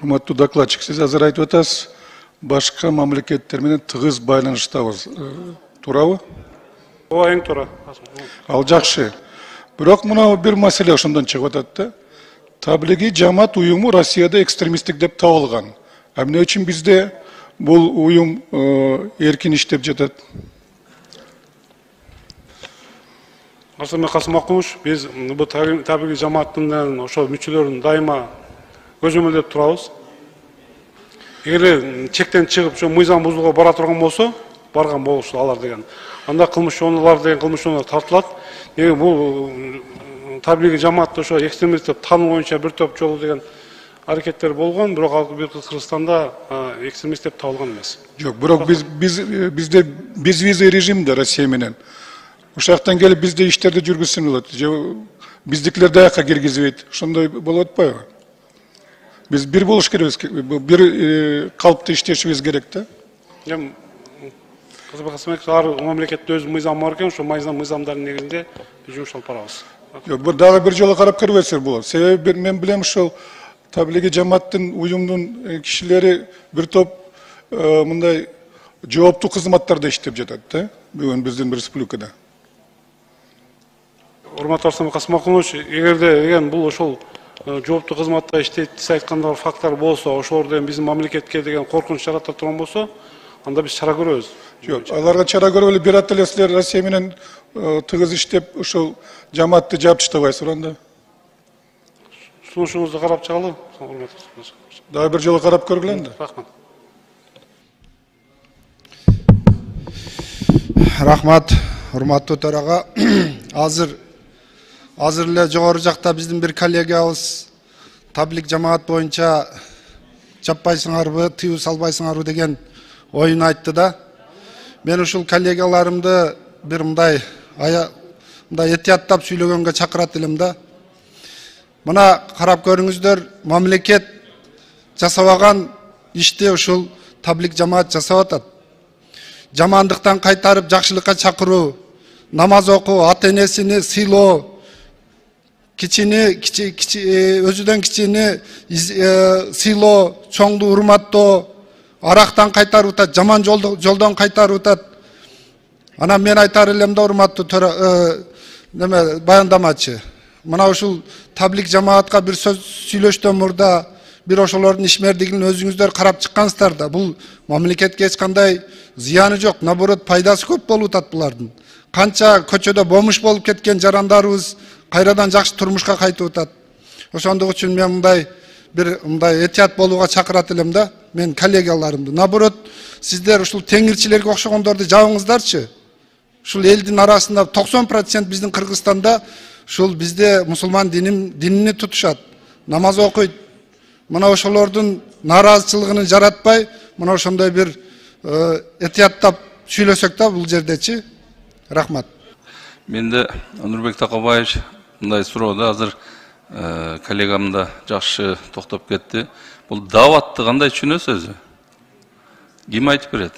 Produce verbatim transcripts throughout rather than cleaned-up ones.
Урматтуу докладчик, сиз азыр айтып атасыз, башка мамлекеттер менен тыгыз байланыштабыз. Туурабы? Ооба, эң туура. Ал жакшы. Бирок мына бир маселе ошондон чыгып атат да. Таблиги жамаат уюму Россияда экстремисттик деп табылган. А эмне үчүн бизде бул уюм эркин иштеп жатат? Арсанбек Касымакулович, биз бул таблиги жамааттын ошо мүчөлөрүн дайыма көзөмөлдөп турабыз. Эгер чектен чыгып, ошо мыйзам бузууга бара турган болсо, барган болушу алар деген. Анда кылмыш чоңдулар деген кылмыш чоңдулар тартылат. Эми бул таблиги жамаатта ошо экстремист деп тануу боюнча бир топ жолу деген аракеттер болгон, бирок ал Кыргызстанда экстремист деп табылган эмес. Жок, бирок биз биз бизде безвизный режимде Россия менен. Ушактан келип бизде иштерди жүргүзсүн болот. Же биздикилер даяка киргизбейт. Ошондой болуп атпайбы? Biz bir buluş kerебиз, bir e, kalıpta işleyişimiz gerek de. Эми Кыргызстан ар мамлекетте өз мыйзам бар экен, ошо мыйзамдардын негизинде биз жумуш алып барабыз. Yok, bir dagы bir жолу карап көрбөсөр болот. Себеби мен билем ошол таблиги жамааттын уюмдун кишилери бир топ мындай жооптуу кызматтарда иштеп жатат да. Бүгүн биздин республикада. Урматтуу Арсанбек Касымакулович, эгерде деген бул ошол жооптуу кызматта иштейт сиз айткандай факттар болсо, ошолор деген биздин мамлекетке деген коркунуч жарата турган болсо, анда биз чара көрөбүз. Жок, аларга чара көрүп эле бир аталы силер Россия менен тыгыз иштеп ошол жамаатты жаап таштабайсыздар анда. Сунушуңузду карап чыгалы. Дагы бир жолу карап көргүлө энди. Рахмат. Рахмат, урматтуу төрага. Азыр Азыр эле жогору жакта биздин бир коллегабыз таблик жамаат боюнча жаппайсыңарбы, тыюу салбайсыңарбы деген оюн айтты да. Мен ушул коллегаларымды бир мындай ая мындай этияттап сүйлөгөнгө чакырат элем да. Мына карап көрүңүздөр, мамлекет жасабаган ишти ушул таблик жамаат жасап атат. Жамандыктан кайтарып жакшылыкка чакыруу, намаз окуу, ата энесини сыйлоо, кичини өзүдөн кичини сыйлоо, чоңду урматтоо, арактан кайтарып атат, жаман жолдон кайтарып атат. Анан мен айтар элем да, урматтуу неме баяндамачы. Мына ушул таблик жамаатка бир сөз сүйлөштөн мурда бир ошолордун ишмердигин өзүңүздөр карап чыккансыздар да. Бул мамлекетке эч кандай зыяны жок, наоборот пайдасы көп болуп атат булардын. Канча көчөдө бомуш болуп кеткен жарандарыбыз кайрадан жакшы турмушка кайтып атат. Ошондук үчүн мен мындай бир мындай этият болууга чакырат элем да, мен коллегаларымды. Наоборот, сиздер ушул теңирчилерге окшогондорду жабыңыздарчы. Ушул элдин арасында токсон процент биздин Кыргызстанда ушул бизде мусулман динини тутушат, намаз окуйт. Мына ошолордун нааразычылыгын жаратпай, мына ошондой бир этияттап сүйлөсөк да бул жердечи. Рахмат. Менде Нурбек Такабаевич мындай суроода азыр коллегам да жакшы токтоп кетти. Бул даватты кандай түшүнөсүз өзү? Ким айтып берет?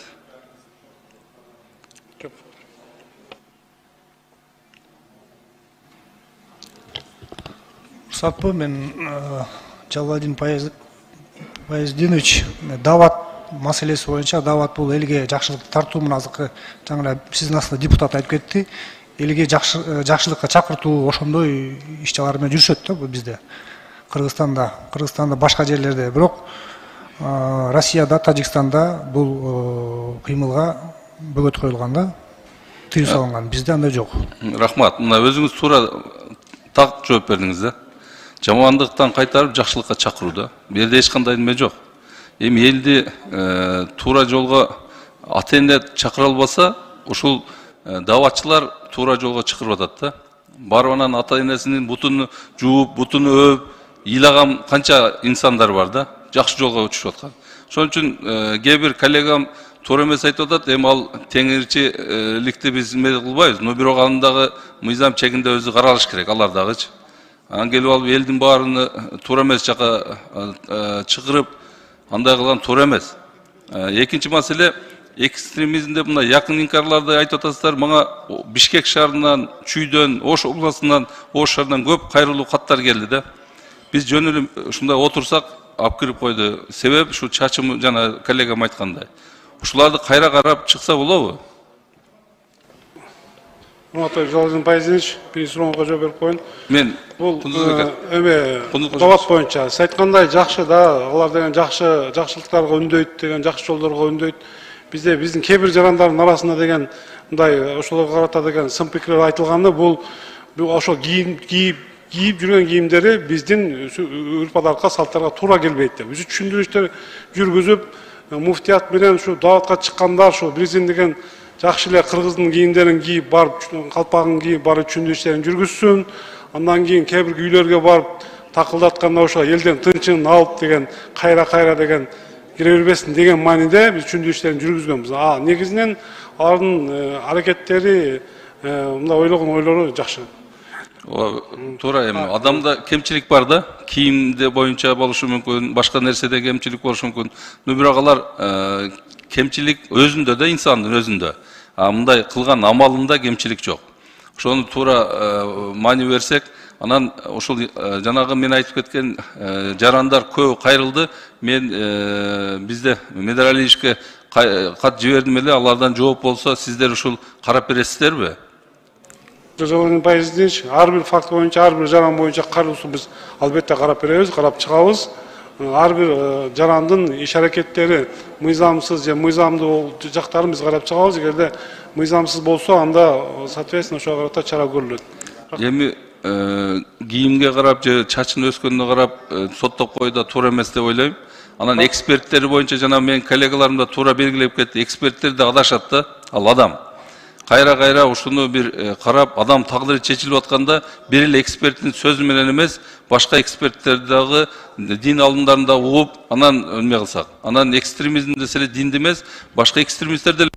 Урсатпы, мен Жалаладин Паяздинович, дават маселеси боюнча, дават бул элге жакшылыкты тартуу менен азыркы жаңы сиздин астында депутат айтып кетти. Элге жакшылыкка чакыртуу ошондой иш-чаралар менен жүрүшөт да бул бизде. Кыргызстанда, Кыргызстанда башка жерлерде, бирок Россияда, Тажикстанда бул кыймылга бөгөт коюлган да, тыюу салынган. Бизде андай жок. Рахмат. Мына өзүңүз туура так жооп бердиңиз да. Жамандыктан кайтарып жакшылыкка чакыруу да. Бул жерде эч кандай неме жок. Эми элди туура жолго ата эне чакыра албаса, ушул даватчылар туура жолго чакырып атат да. Барып анан ата энесинин бутун жууп, бутун өөп, ыйлаган канча инсандар бар да, жакшы жолго түшүп аткан. Ошон үчүн кээ бир коллегам туура эмес айтып атат, эми ал теңирчиликти биз эме кылбайбыз, но бирок андагы мыйзам чегинде өзү каралыш керек, алар дагычы. Анан келип алып элдин баарыны туура эмес жака чыгырып, андай кылган туура эмес. Экинчи маселе, экстремизм деп мына якын инкарларды айтып атасыздар. Мага Бишкек шаарынан, Чүйдөн, Ош областынан, Ош шаарынан көп кайрылуу каттар келди да. Биз жөн эле ушундай отурсак, алып кирип койду. Себеп ушу чачым жана коллегам айткандай. Ушуларды кайра карап чыкса болобу? Урматтуу Жалалдин Пайзинович, биринчи сурооңузга жооп берип коеюн. Мен Бул Кундузбек эме дават боюнча сиз айткандай жакшы да, алар деген жакшы жакшылыктарга үндөйт деген, жакшы жолдорго үндөйт. Бизде биздин кээ бир жарандардын арасында деген мындай ошолорго карата деген сын пикирлер айтылганы, бул ошо кийим кийип кийип жүргөн кийимдери биздин үрп адатка, салттарга туура келбейт деп. Биз түшүндүрүштөр жүргүзүп, муфтият менен ушу даватка чыккандар, ушу биздин деген жакшы эле кыргыздын кийимдерин кийип барып, калпагын кийип барып түшүндүрүштөрүн жүргүзсүн. Андан кийин кээ бир үйлөргө барып такылдатканда ошо элдин тынчын алып деген, кайра-кайра деген кире бербесин деген мааниде биз түшүндүрүштөрүн жүргүзгөнбүз. А негизинен алардын аракеттери, мындай ойлогон ойлору жакшы. Туура, эми адамда кемчилик бар да, кийимде боюнча болушу мүмкүн, башка нерседе кемчилик болушу мүмкүн. Но бирок алар кемчилик өзүндө да, инсандын өзүндө. А мындай кылган амалында кемчилик жок. Ошону туура маани берсек, анан ушул жанагы мен айтып кеткен жарандар көбү кайрылды. Мен бизде Медер Алиевичке кат жибердим эле, алардан жооп болсо сиздер ушул карап бересиздерби? Жалалдин Пайзинович, ар бир факт боюнча, ар бир жаран боюнча кароосун биз албетте карап беребиз, карап чыгабыз. Ар бир жарандын иш аракеттери мыйзамсыз же мыйзамдуу жактарын биз карап чыгабыз. Эгерде мыйзамсыз болсо, анда соответственно ошого карата чара көрүлөт. Эми кийимге карап же чачын өскөнүнө карап соттоп койду туура эмес деп ойлойм. Анан эксперттери боюнча жана менин коллегаларым да туура белгилеп кетти. Эксперттер да адашат да. Ал адам кайра-кайра ушуну бир карап, адам тагдыры чечилип атканда бир эле эксперттин сөзү менен эмес, башка эксперттер дагы дин алымдарын да угуп, анан эме кылсак. Анан экстремизм десе эле динди эмес, башка экстремисттер деле.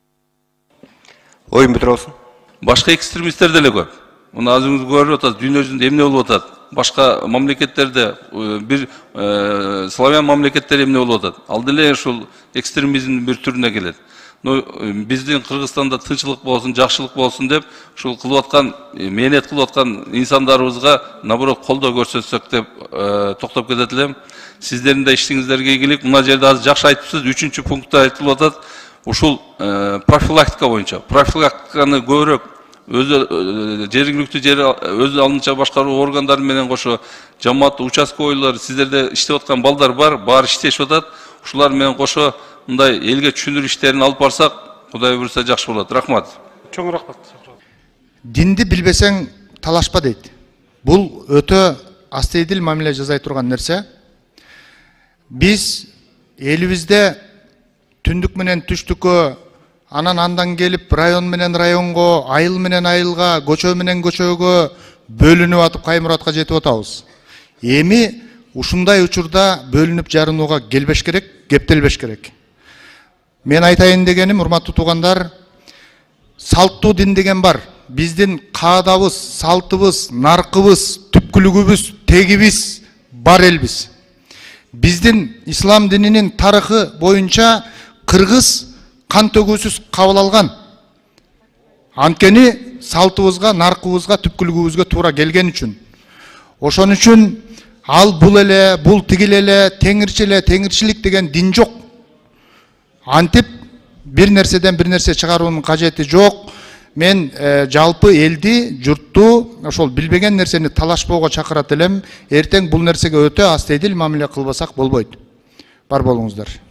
Оюн бүтүрүп алсын. Башка экстремисттер деле көп. Муну азыңыз көрүп атат, дүйнө жүзүндө эмне болуп атат? Башка мамлекеттерде бир славян мамлекеттер эмне болуп атат? Ал деле ушул экстремизмдин бир түрүнө келет. Но биздин Кыргызстанда тынчылык болсун, жакшылык болсун деп, ушул кылып аткан, мээнет кылып аткан инсандарыбызга наоборот колдоо көрсөтсөк деп токтоп кетет элем. Сиздердин да иштиңиздерге ийгилик. Мына жерде азыр жакшы айтыпсыз, үчүнчү пунктта айтылып атат. Ушул профилактика боюнча. Профилактиканы көбүрөөк өзү жергиликтүү жер өзү алынча башкаруу органдары менен кошо жамааттык участкойлор, сиздерде иштеп аткан балдар бар, баары иштешип атат. Ушулар менен кошо мындай элге түшүндүрүү иштерин алып барсак, Кудай буйрса жакшы болот. Рахмат. Чоң рахмат. Динди билбесең талашпа дейт. Бул өтө астейдил мамиле жасай турган нерсе. Биз элибизде түндүк менен түштүккө, анан андан келип район менен районго, айыл менен айылга, көчө менен көчөгө бөлүнүп атып Каймуратка жетип атабыз. Эми ушундай учурда бөлүнүп жарынууга келбеш керек, кептелбеш керек. Мен айтайын дегеним, урматтуу туугандар, салттуу дин деген бар. Биздин каадабыз, салтыбыз, наркыбыз, түпкүлүгүбүз, тегибиз бар элбиз. Биздин ислам дининин тарыхы боюнча кыргыз кан төгүүсүз кабыл алган. Анткени салтыбызга, наркыбызга, түпкүлүгүбүзгө туура келген үчүн. Ошон үчүн ал бул эле, бул тигил эле, теңирчи эле, теңирчилик деген дин жок. Антип бир нерседен бир нерсе чыгаруунун кажети жок. Мен жалпы элди, журтту ошол билбеген нерсени талашпоого чакырат элем. Эртең бул нерсеге өтө астейдил мамиле кылбасак болбойт. Бар болуңуздар.